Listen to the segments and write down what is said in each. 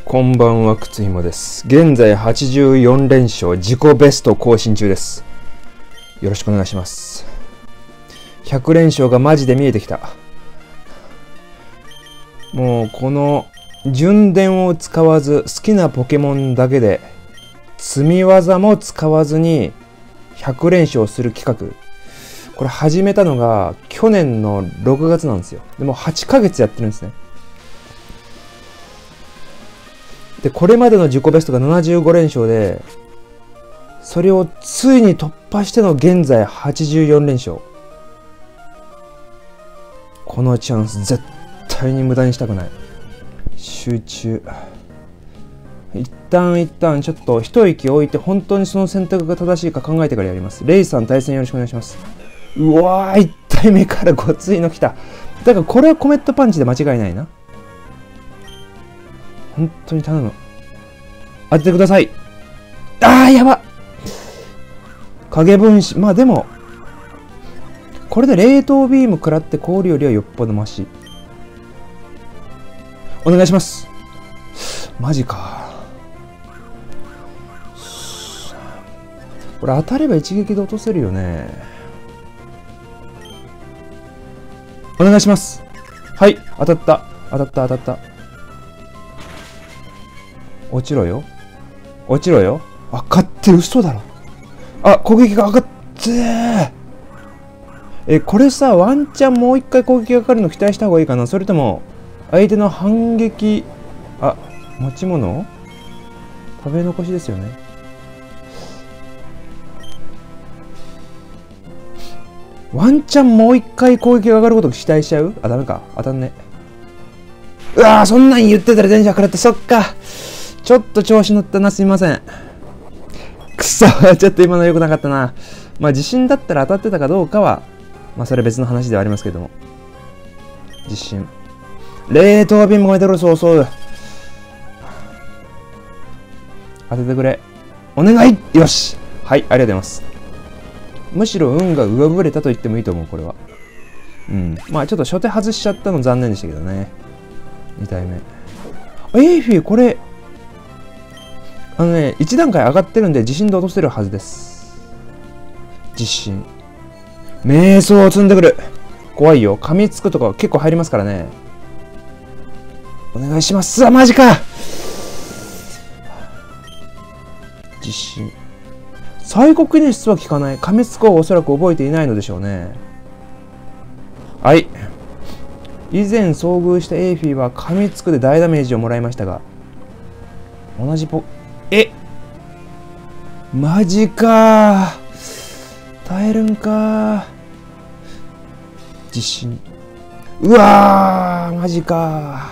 こんばんは、靴ひもです。現在84連勝、自己ベスト更新中です。よろしくお願いします。100連勝がマジで見えてきた。もうこの順伝を使わず、好きなポケモンだけで積み技も使わずに100連勝する企画。これ始めたのが去年の6月なんですよ。でも8ヶ月やってるんですね。で、これまでの自己ベストが75連勝で、それをついに突破しての現在84連勝。このチャンス絶対に無駄にしたくない。集中。一旦ちょっと一息置いて、本当にその選択が正しいか考えてからやります。レイさん対戦よろしくお願いします。うわー、1体目からごついの来た。だからこれはコメットパンチで間違いないな。本当に頼む。当ててください。あー、やば。影分身。まあでも、これで冷凍ビーム食らって氷よりはよっぽどマシ。お願いします。マジか。これ当たれば一撃で落とせるよね。お願いします。はい、当たった。当たった。落ちろよ。上がって嘘だろ。あ、攻撃が上がってこれさ、ワンチャンもう一回攻撃がかかるの期待した方がいいかな。それとも、相手の反撃、持ち物食べ残しですよね。ワンチャンもう一回攻撃が上がることを期待しちゃう？ダメか。当たんね。うわー、そんなん言ってたら電車食らって、そっか。ちょっと調子乗ったな、すいません。くそ、ちょっと今の良くなかったな。まあ自信だったら当たってたかどうかは、まあそれ別の話ではありますけども。自信。冷凍ビームが出てる、そう。当ててくれ。お願い！よし！はい、ありがとうございます。むしろ運が上振れたと言ってもいいと思う、これは。まあちょっと初手外しちゃったの残念でしたけどね。2体目。エイフィー、これ、1段階上がってるんで自信で落とせるはずです。自信。瞑想を積んでくる。怖いよ。噛みつくとか結構入りますからね。お願いします。マジか。自信。サイコキネシスは効かない。噛みつくをおそらく覚えていないのでしょうね。はい。以前遭遇したエイフィーは噛みつくで大ダメージをもらいましたが、同じマジかー。耐えるんかー。自信。うわー、マジか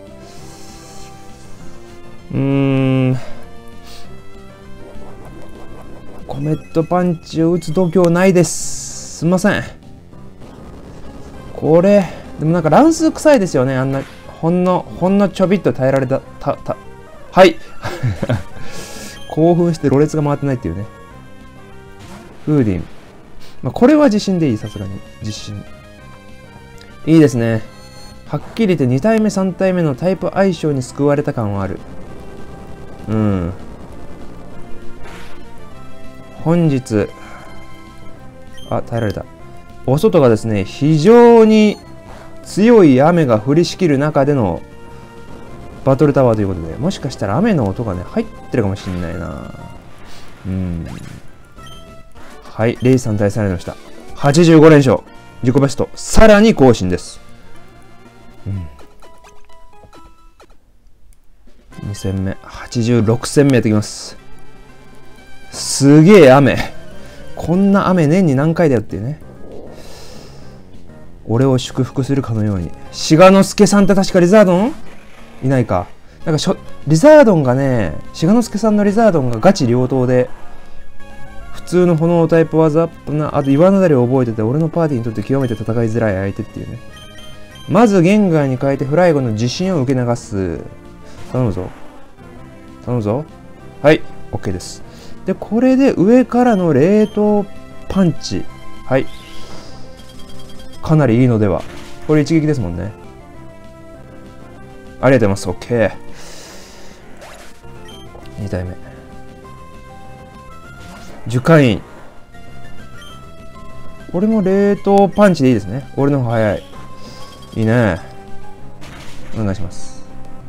ー。コメットパンチを打つ度胸ないです。すみません。これ、でもなんか乱数臭いですよね。あんな、ほんのちょびっと耐えられた、はい。興奮してろれつが回ってないっていうね。フーディン。まあ、これは自信でいい、さすがに。自信。いいですね。はっきり言って2体目、3体目のタイプ相性に救われた感はある。本日、耐えられた。お外がですね、非常に強い雨が降りしきる中でのバトルタワーということで、もしかしたら雨の音がね、入ってるかもしんないな。はい、レイさん対戦されました。85連勝。自己ベスト。さらに更新です。2戦目。86戦目やってきます。すげえ雨。こんな雨年に何回だよっていうね。俺を祝福するかのように。志賀之助さんって確かリザードンいないか。なんかリザードンがね、志賀之助さんのリザードンがガチ両刀で、普通の炎タイプ技アップな、あと岩なだれを覚えてて、俺のパーティーにとって極めて戦いづらい相手っていうね。まずゲンガーに変えてフライゴの自信を受け流す。頼むぞ。はい、OK です。で、これで上からの冷凍パンチ。はい。かなりいいのでは。これ一撃ですもんね。ありがとうございます。OK。 2体目。樹海院。俺も冷凍パンチでいいですね。俺の方が早い。いいね。お願いします。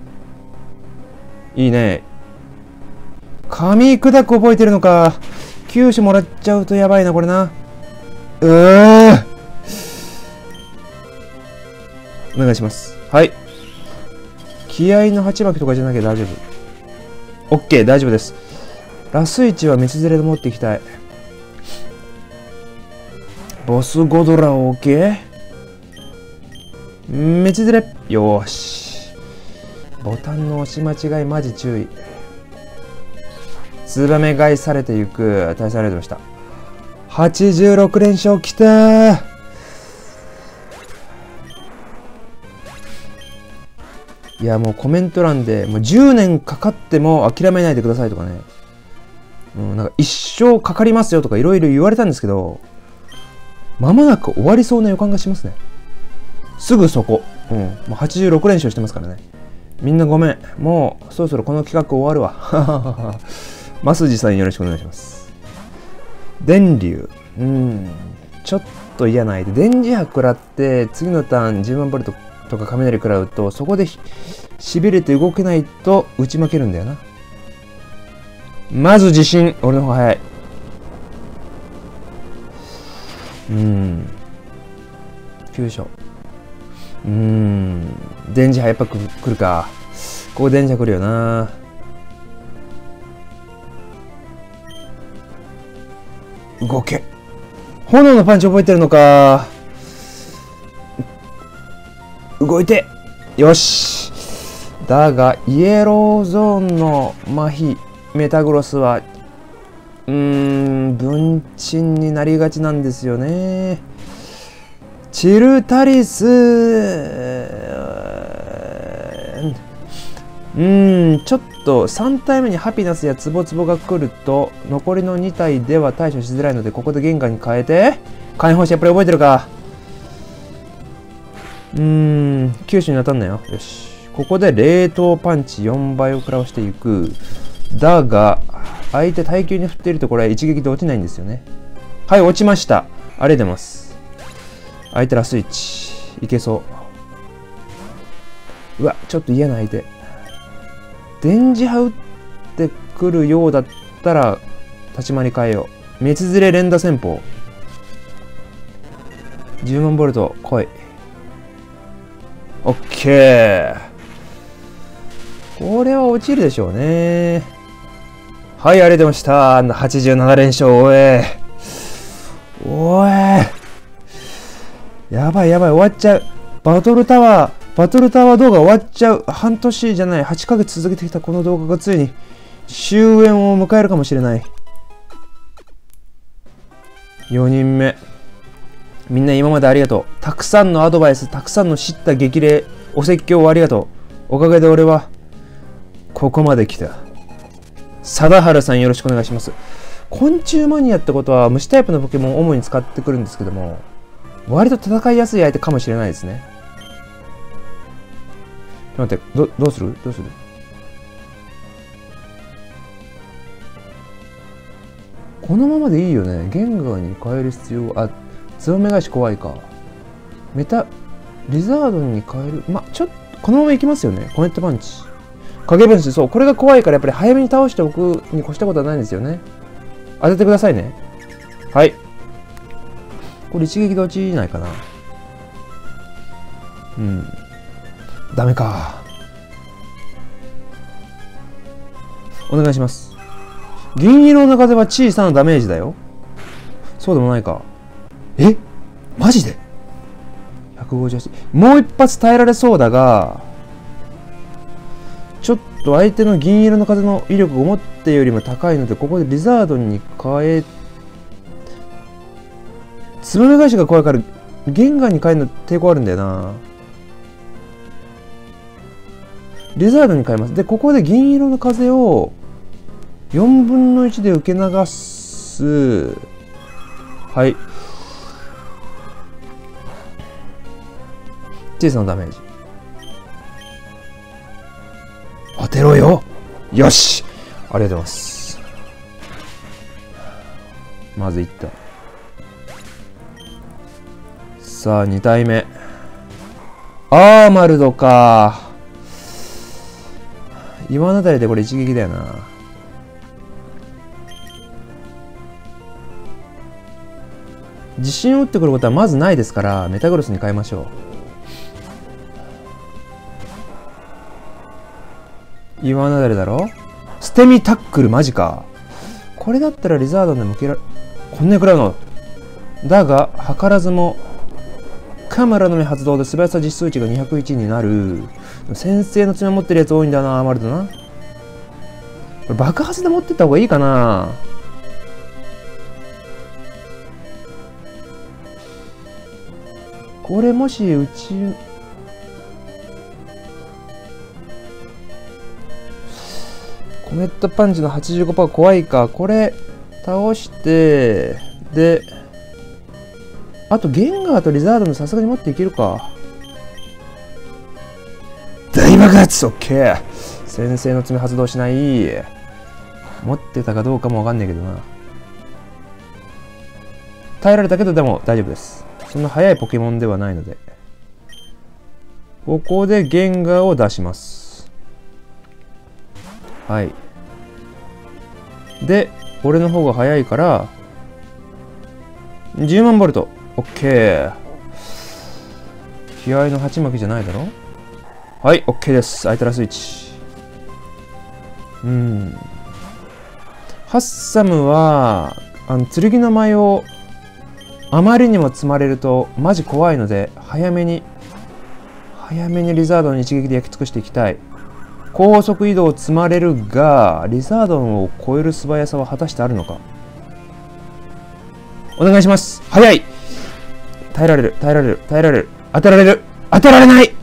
いいね。紙砕く覚えてるのか。9種もらっちゃうとやばいな、これな。お願いします。はい。気合の鉢巻きとかじゃなきゃ大丈夫。OK、大丈夫です。ラスイチは道連れで持っていきたい。ボスゴドラ OK？ 道連れ。よーし。ボタンの押し間違いマジ注意。ツバメ買いされていく。大差ありがとうございました。86連勝きたー。いやもうコメント欄でもう10年かかっても諦めないでくださいとかね、なんか一生かかりますよとかいろいろ言われたんですけど、まもなく終わりそうな予感がしますね。すぐそこ。もう86連勝してますからね。みんなごめん。もうそろそろこの企画終わるわ。マスジさんよろしくお願いします。電流。ちょっと嫌な相手。電磁波食らって次のターン10万ボルトとか雷食らうと、そこでしびれて動けないと打ち負けるんだよな。まず地震。俺の方が早い。急所。電磁波やっぱ来るか。ここ電磁波来るよな。動け。炎のパンチ覚えてるのか。動いて。よし。だがイエローゾーンの麻痺メタグロスは分鎮になりがちなんですよね。チルタリスちょっと3体目にハピナスやツボツボが来ると残りの2体では対処しづらいので、ここでゲンガーに変えて火炎放射。やっぱり覚えてるか。九州に当たんなよ。よし。ここで冷凍パンチ4倍を食らわしていく。だが相手耐久に振っているとこれ一撃で落ちないんですよね。はい、落ちました。ありがとうございます。相手ラスイッチいけそう。うわ、ちょっと嫌な相手。電磁波打ってくるようだったら立ち回り変えよう。滅ずれ連打戦法。10万ボルト来い。オッケー。これは落ちるでしょうね。はい、ありがとうございました。87連勝。おい。やばい、終わっちゃう。バトルタワー動画終わっちゃう。半年じゃない、8ヶ月続けてきたこの動画がついに終焉を迎えるかもしれない。4人目。みんな今までありがとう。たくさんのアドバイス、たくさんの知った激励、お説教をありがとう。おかげで俺はここまで来た。貞治さんよろしくお願いします。昆虫マニアってことは虫タイプのポケモンを主に使ってくるんですけども、割と戦いやすい相手かもしれないですね。ちょっと待って、どうするこのままでいいよね。ゲンガーに変える必要。ツバメ返し怖いか。リザードンに変える。ちょっとこのままいきますよね。コメントパンチ影分身。そう、これが怖いからやっぱり早めに倒しておくに越したことはないんですよね。当ててくださいね。はい。これ一撃で落ちないかな。ダメか。お願いします。銀色の風は小さなダメージだよ。そうでもないか。マジで ?158。もう一発耐えられそうだが、ちょっと相手の銀色の風の威力が思ったよりも高いので、ここでリザードンに変え、ツバメ返しが怖いからゲンガーに変えるの抵抗あるんだよな。リザードンに変えます。でここで銀色の風を4分の1で受け流す。はい、小さなダメージ当てろよ。よし、 ありがとうございます。まずいった。さあ、2体目。アーマルドか。岩のたりでこれ一撃だよな。地震を打ってくることはまずないですから、メタグロスに変えましょう。岩なだれだろ。捨て身タックルマジか。これだったらリザードンでも受けられ、こんなに食らうの。だが、図らずも、カメラの目発動で素早さ実数値が201になる。先制の爪持ってるやつ多いんだな、アーマルドな。これ爆発で持ってった方がいいかな。これもしうちコメットパンチの 85% 怖いか。これ倒してで、あとゲンガーとリザードンさすがに持っていけるか。大爆発。オッケー。先制の爪発動しない。持ってたかどうかもわかんないけどな。耐えられたけど、でも大丈夫です。そんな速いポケモンではないので。ここでゲンガーを出します。はい。で、俺の方が速いから、10万ボルト。オッケー。気合の鉢巻きじゃないだろ。はい、オッケーです。アイテラスイッチ。ハッサムは、剣の舞をあまりにも積まれるとマジ怖いので、早めにリザードンに一撃で焼き尽くしていきたい。高速移動を積まれるが、リザードンを超える素早さは果たしてあるのか。お願いします。早い。耐えられる。当てられる。当てられない。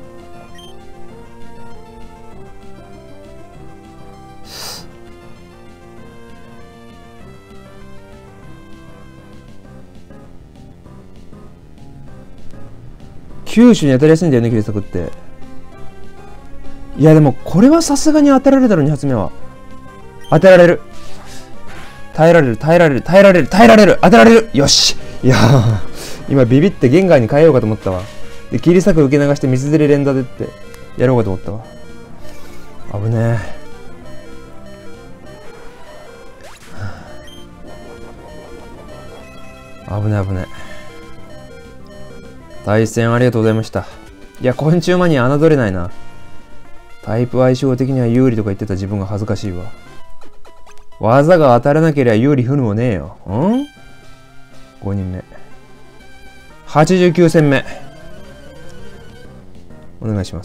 九州に当たりやすいんだよね、キリストって。いやでもこれはさすがに当てられるだろ、2発目は。当てられる。耐えられる。当てられる。よし。いやー、今ビビってゲンガーに変えようかと思ったわ。で、切り裂く受け流して水ずり連打でってやろうかと思ったわ。危ねえ。危ねえ。対戦ありがとうございました。いや、昆虫マニア侮れないな。タイプ相性的には有利とか言ってた自分が恥ずかしいわ。技が当たらなければ有利不利もねえよ。5人目。89戦目。お願いします。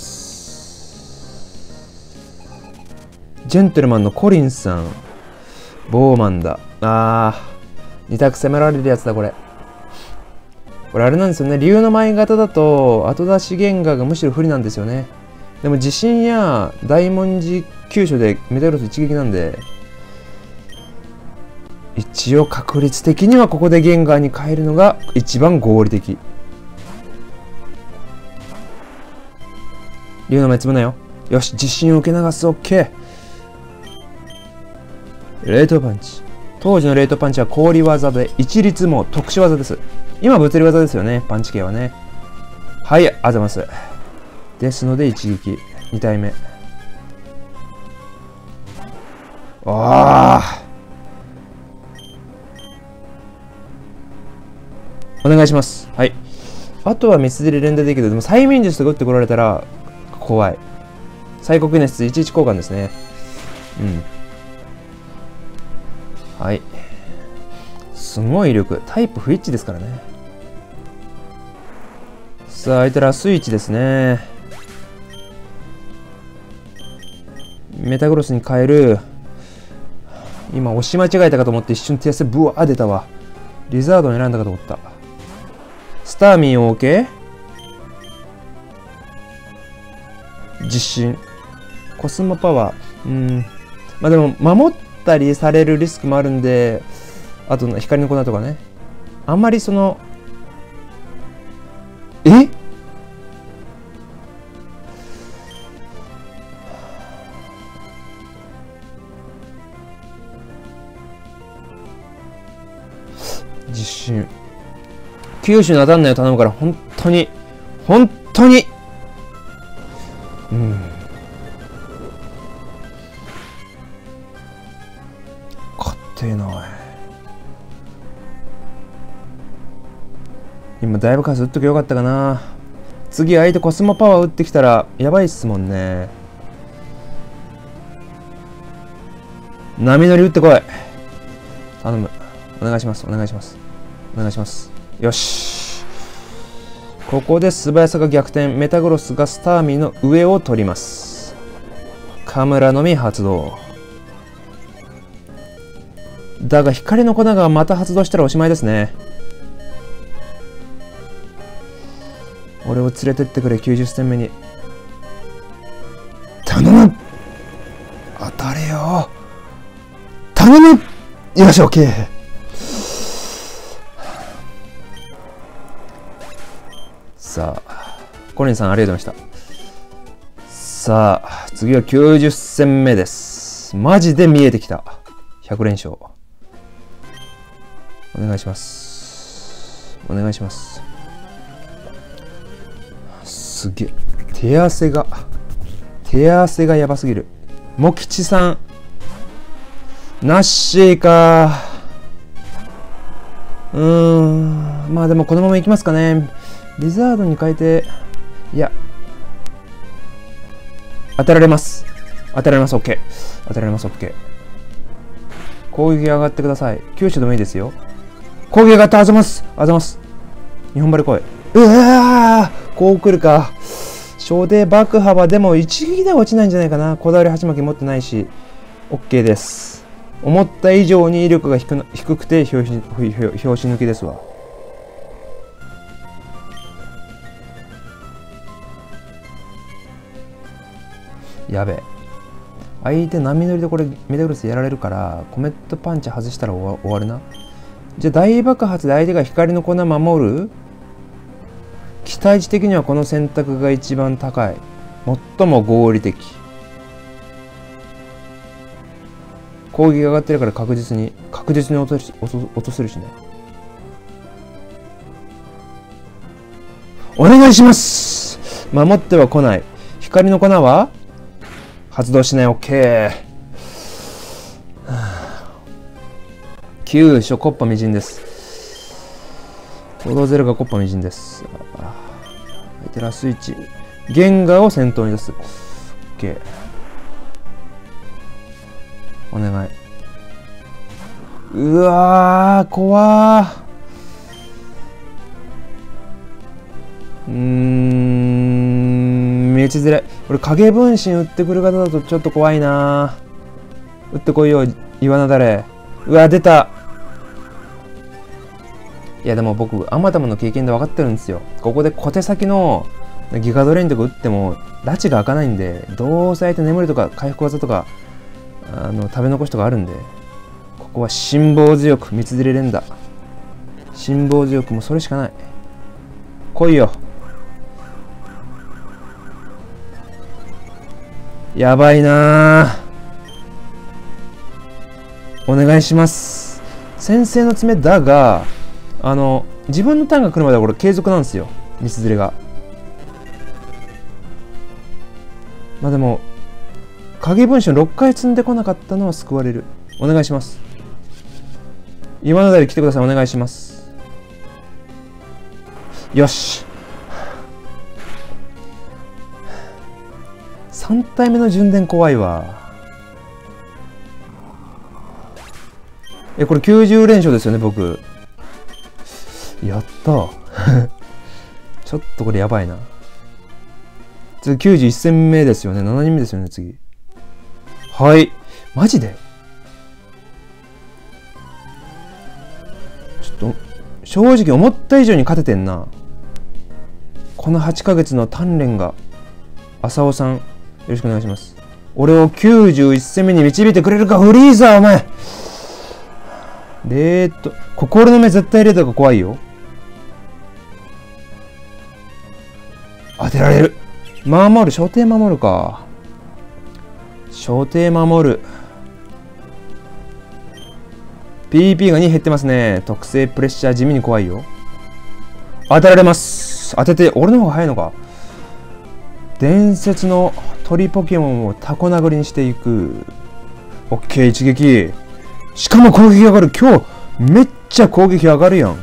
ジェントルマンのコリンさん。ボーマンだ。2択攻められるやつだ、これ。これあれなんですよね。竜の舞型だと後出しゲンガーがむしろ不利なんですよね。でも地震や大文字急所でメタグロス一撃なんで、一応確率的にはここでゲンガーに変えるのが一番合理的。竜の舞積むなよ。よし、地震を受け流す。オッケー。冷凍パンチ。当時の冷凍パンチは氷技で一律も特殊技です。今物理技ですよね、パンチ系はね。はい、あざます。ですので一撃。2体目。お願いします。はい。あとはミスで連打できるけど、でも催眠術とか打ってこられたら怖い。最国熱11交換ですね。はい。すごい威力。タイプ不一致ですからね。さあ、相手ラスイッチですね。メタグロスに変える。今押し間違えたかと思って一瞬手汗ブワー出たわ。リザードン選んだかと思った。スターミン OK？ 実進。コスモパワー。まあでも守ったりされるリスクもあるんで、あと光の粉とかね。あんまりその、 自信。九州に当たんないよ、頼むから。本当に。本当に。勝ってえな、おい。今だいぶ数打っときゃよかったかな。次相手コスモパワー打ってきたらやばいっすもんね。波乗り打ってこい。頼む。お願いします。お願いします。お願いします。よし。ここで素早さが逆転。メタグロスがスターミーの上を取ります。カムラのみ発動。だが光の粉がまた発動したらおしまいですね。俺を連れてってくれ、90戦目に。頼む。当たれよ。頼む。よし、オッケー。さあ、コリンさんありがとうございました。さあ、次は90戦目です。マジで見えてきた。100連勝。お願いします。お願いします。すげえ。手汗がやばすぎる。モキチさん。ナッシーか。まあでもこのままいきますかね。リザードに変えて、いや。当てられます。当てられます、OK。当てられます、OK。攻撃上がってください。九州でもいいですよ。攻撃上がって、あざます。あざます。日本張り来い。うわー、こう来るか。初手爆破はでも一撃では落ちないんじゃないかな。こだわり鉢巻き持ってないし。OK です。思った以上に威力が低くて拍子抜きですわ。やべえ。相手波乗りでこれメタグロスやられるからコメットパンチ外したら終わるな。じゃあ大爆発で相手が光の粉守る。期待値的にはこの選択が一番高い。最も合理的。攻撃が上がってるから確実に落とせるしね。お願いします。守っては来ない。光の粉は発動しない。 OK。 急所コッパみじんです。行動ゼロがコッパみじんです。相手ラスイチゲンガーを先頭に出す。 OK。 お願い。うわー怖ー。めちづらい。これ影分身打ってくる方だとちょっと怖いな。打ってこいよ岩なだれ。うわ出た。いやでも僕アマダムの経験で分かってるんですよ。ここで小手先のギガドレインとか打っても拉致が開かないんで、どうせ相手眠りとか回復技とか食べ残しとかあるんで、ここは辛抱強く三つ連れ連打。辛抱強くもうそれしかない。来いよ。やばいなー。お願いします。先制の爪だが、自分のターンが来るまではこれ継続なんですよ。三つ連れが。まあでも、影分身6回積んでこなかったのは救われる。お願いします。今ので来てください。お願いします。よし。3体目の順伝怖いわ。これ90連勝ですよね、僕。やったー。ちょっとこれやばいな。次91戦目ですよね。7人目ですよね、次。はい。マジでちょっと、正直思った以上に勝ててんな。この8ヶ月の鍛錬が、浅尾さん、よろしくお願いします。俺を91戦目に導いてくれるか、フリーザー、お前。心の目絶対レートが怖いよ。当てられる。守る、所定守るか。所定守る。 PP が2減ってますね。特製プレッシャー地味に怖いよ。当てられます。当てて、俺の方が早いのか。伝説の鳥ポケモンをタコ殴りにしていく。オッケー、一撃。しかも攻撃上がる。今日、めっちゃ攻撃上がるやん。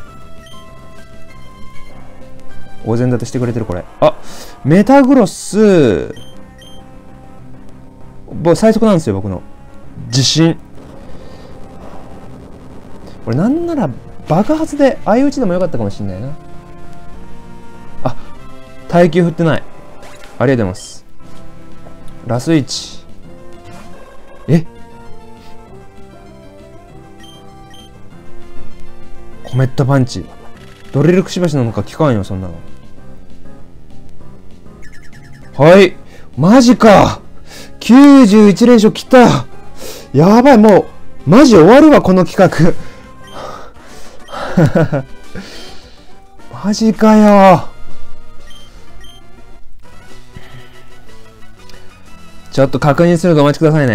お膳立てしてくれてる、これ。あ、メタグロス。最速なんですよ、僕の。自信。これなんなら爆発で相打ちでもよかったかもしんないな。あ、耐久振ってない。ありがとうございます。ラス1。え、コメットパンチ。ドリルくしばしなのか効かんよ、そんなの。はい。マジか。91連勝切った。やばい、もう、マジ終わるわ、この企画。マジかよ。ちょっと確認するのでお待ちください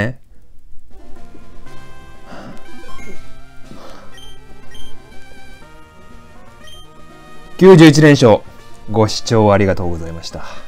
ね。91連勝。ご視聴ありがとうございました。